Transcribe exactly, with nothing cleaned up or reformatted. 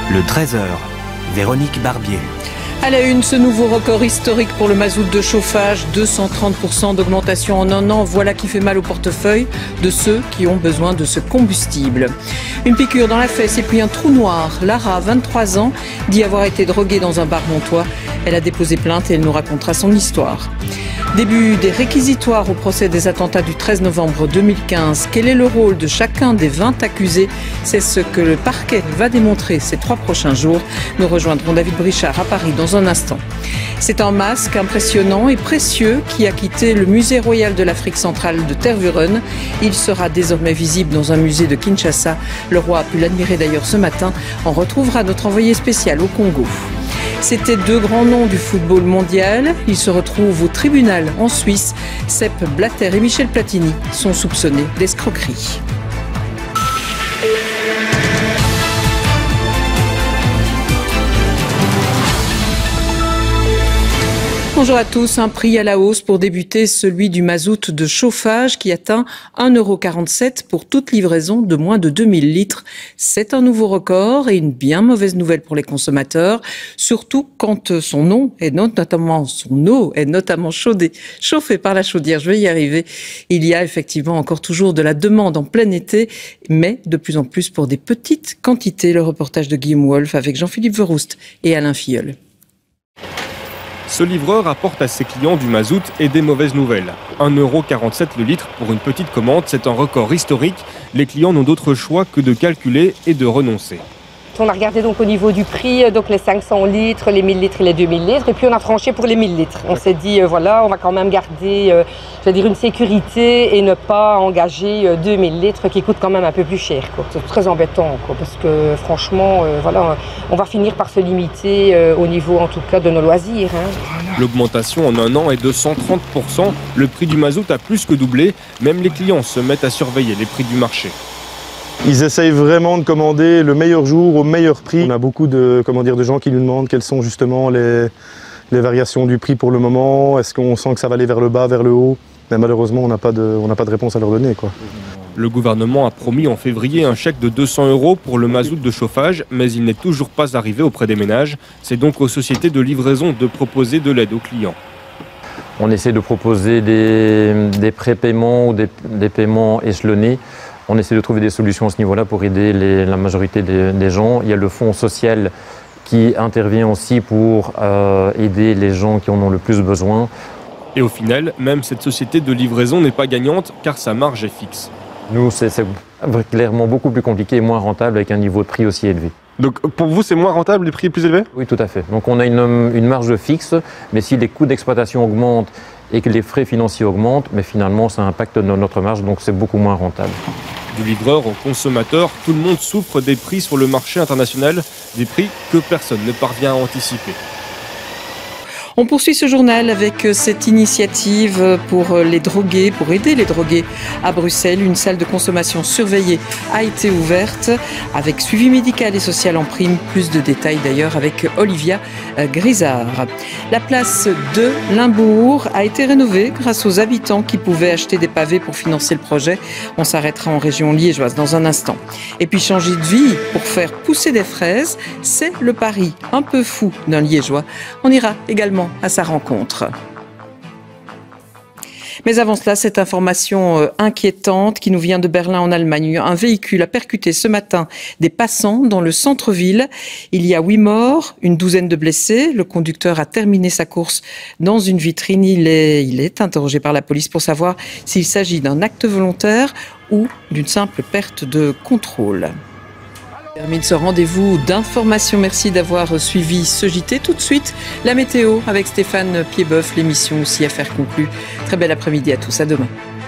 Le treize heures, Véronique Barbier. À la une, ce nouveau record historique pour le mazout de chauffage, deux cent trente pour cent d'augmentation en un an. Voilà qui fait mal au portefeuille de ceux qui ont besoin de ce combustible. Une piqûre dans la fesse et puis un trou noir. Lara, vingt-trois ans, dit avoir été droguée dans un bar montois. Elle a déposé plainte et elle nous racontera son histoire. Début des réquisitoires au procès des attentats du treize novembre deux mille quinze. Quel est le rôle de chacun des vingt accusés? C'est ce que le parquet va démontrer ces trois prochains jours. Nous rejoindrons David Brichard à Paris dans un instant. C'est un masque impressionnant et précieux qui a quitté le musée royal de l'Afrique centrale de Tervuren. Il sera désormais visible dans un musée de Kinshasa. Le roi a pu l'admirer d'ailleurs ce matin. On retrouvera notre envoyé spécial au Congo. C'était deux grands noms du football mondial. Ils se retrouvent au tribunal en Suisse. Sepp Blatter et Michel Platini sont soupçonnés d'escroquerie. Bonjour à tous. Un prix à la hausse pour débuter, celui du mazout de chauffage qui atteint un euro quarante-sept pour toute livraison de moins de deux mille litres. C'est un nouveau record et une bien mauvaise nouvelle pour les consommateurs, surtout quand son eau est notamment, son eau est notamment chaudée, chauffée par la chaudière. Je vais y arriver. Il y a effectivement encore toujours de la demande en plein été, mais de plus en plus pour des petites quantités. Le reportage de Guillaume Wolf avec Jean-Philippe Verroust et Alain Filleul. Ce livreur apporte à ses clients du mazout et des mauvaises nouvelles. un euro quarante-sept le litre pour une petite commande, c'est un record historique. Les clients n'ont d'autre choix que de calculer et de renoncer. On a regardé donc au niveau du prix, donc les cinq cents litres, les mille litres et les deux mille litres, et puis on a tranché pour les mille litres. On s'est dit, euh, voilà, on va quand même garder, euh, je vais dire, une sécurité et ne pas engager euh, deux mille litres qui coûtent quand même un peu plus cher, quoi. C'est très embêtant, quoi, parce que franchement, euh, voilà, on va finir par se limiter euh, au niveau, en tout cas, de nos loisirs. Hein. L'augmentation en un an est de cent trente pour cent. Le prix du mazout a plus que doublé. Même les clients se mettent à surveiller les prix du marché. Ils essayent vraiment de commander le meilleur jour au meilleur prix. On a beaucoup de, comment dire, de gens qui nous demandent quelles sont justement les, les variations du prix pour le moment. Est-ce qu'on sent que ça va aller vers le bas, vers le haut? Mais malheureusement, on n'a pas de, on n'a pas de réponse à leur donner, quoi. Le gouvernement a promis en février un chèque de deux cents euros pour le mazout de chauffage, mais il n'est toujours pas arrivé auprès des ménages. C'est donc aux sociétés de livraison de proposer de l'aide aux clients. On essaie de proposer des, des prépaiements ou des, des paiements échelonnés. On essaie de trouver des solutions à ce niveau-là pour aider les, la majorité des, des gens. Il y a le fonds social qui intervient aussi pour euh, aider les gens qui en ont le plus besoin. Et au final, même cette société de livraison n'est pas gagnante car sa marge est fixe. Nous, c'est clairement beaucoup plus compliqué et moins rentable avec un niveau de prix aussi élevé. Donc pour vous, c'est moins rentable, les prix plus élevés? Oui, tout à fait. Donc on a une, une marge fixe, mais si les coûts d'exploitation augmentent et que les frais financiers augmentent, mais finalement ça impacte notre marge, donc c'est beaucoup moins rentable. Du livreur au consommateur, tout le monde souffre des prix sur le marché international, des prix que personne ne parvient à anticiper. On poursuit ce journal avec cette initiative pour les drogués, pour aider les drogués à Bruxelles. Une salle de consommation surveillée a été ouverte avec suivi médical et social en prime. Plus de détails d'ailleurs avec Olivia Grisard. La place de Limbourg a été rénovée grâce aux habitants qui pouvaient acheter des pavés pour financer le projet. On s'arrêtera en région liégeoise dans un instant. Et puis changer de vie pour faire pousser des fraises, c'est le pari un peu fou d'un liégeois. On ira également à sa rencontre. Mais avant cela, cette information inquiétante qui nous vient de Berlin en Allemagne. Un véhicule a percuté ce matin des passants dans le centre-ville. Il y a huit morts, une douzaine de blessés. Le conducteur a terminé sa course dans une vitrine. Il est, il est interrogé par la police pour savoir s'il s'agit d'un acte volontaire ou d'une simple perte de contrôle. Termine ce rendez-vous d'information. Merci d'avoir suivi ce J T. Tout de suite, la météo avec Stéphane Piedboeuf, l'émission aussi Affaires conclues. Très bel après-midi à tous, à demain.